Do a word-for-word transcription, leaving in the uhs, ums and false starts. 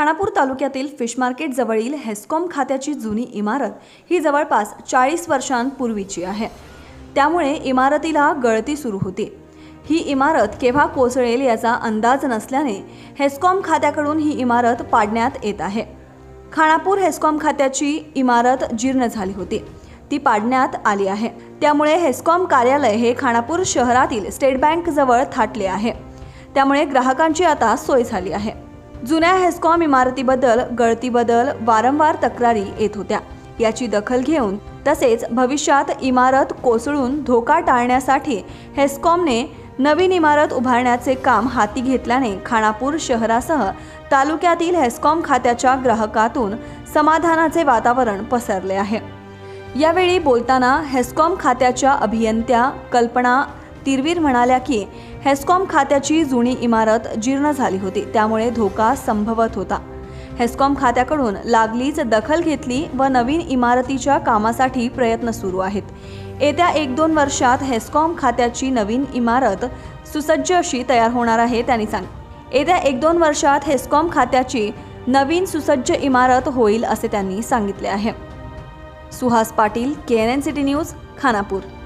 खानापूर तालुक्यातील fish market जवळील HESCOM खात्याची जुनी इमारत ही जवळपास चाळीस वर्षांपूर्वीची आहे। त्यामुळे इमारतीला गळती सुरू होती। ही इमारत केव्हा कोसळेल याचा अंदाज नसल्याने हेस्कॉम खात्याकडून ही इमारत पाडण्यात येत आहे। खानापूर हेस्कॉम खात्याची इमारत जीर्ण झाली होती, ती पाडण्यात आली आहे। त्यामुळे हेस्कॉम कार्यालय हे खानापूर शहरातील स्टेट बँक जवळ थाटले आहे। त्यामुळे ग्राहकांची आता सोय झाली आहे। जुन्या हेस्कॉम इमारतीबद्दल गळतीबद्दल वारंवार तक्रारी येत होत्या। याची दखल घेऊन तसेच भविष्यात इमारत कोसळून धोका टाळण्यासाठी हेस्कॉमने नवीन इमारत उभारण्याचे काम हाती घेतल्याने खानापूर शहरासह तालुक्यातील हेस्कॉम खात्याच्या ग्राहकातून समाधानाचे वातावरण पसरले आहे। यावेळी बोलताना हेस्कॉम खात्याच्या अभियंत्या कल्पना तिरवीर म्हणाल्या की हेस्कॉम खात्याची जुनी इमारत जीर्ण झाली होती, त्यामुळे धोका संभवत होता। हेस्कॉम खात्याकडून लागलीच दखल घेतली व नवीन इमारतीच्या कामासाठी प्रयत्न सुरू आहेत। येत्या एक दोन वर्षात हेस्कॉम खात्याची नवीन इमारत सुसज्ज अशी तयार होणार आहे। त्यांनी सांगितले येत्या एक दोन वर्षात हेस्कॉम खात्याची नवीन सुसज्ज इमारत होईल असे त्यांनी सांगितले आहे। Suhas Patil, K N N city news, Khanapur.